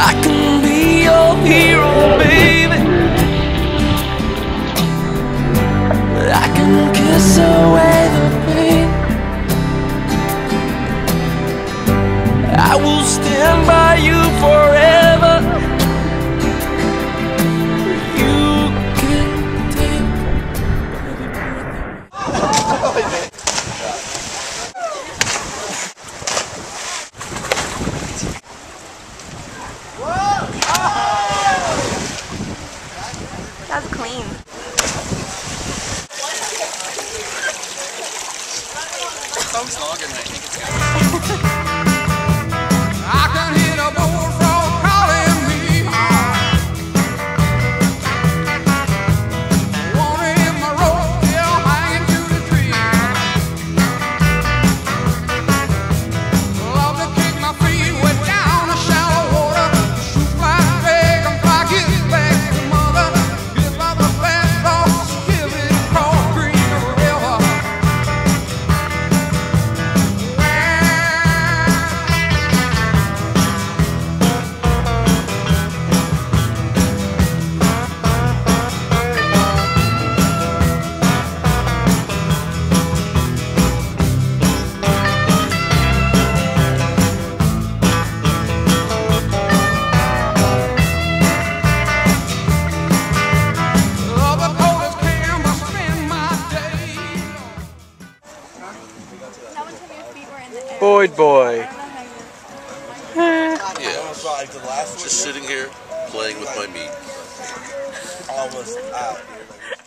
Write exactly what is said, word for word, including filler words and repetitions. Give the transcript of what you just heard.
I can be your hero, baby. I can kiss away the pain. I will stand by you forever. You can take. That's clean. Song's longer than I think it's gonna be. I can hear the bullfrog calling me. Wanna hit my rope, still hanging to the tree. Love to kick my feet way down the shallow water. Shoot my dragonfly, get back to mother. Give up the fast dogs, give it across Green River. Boyd boy. Yeah, just sitting here playing with my meat. Almost out.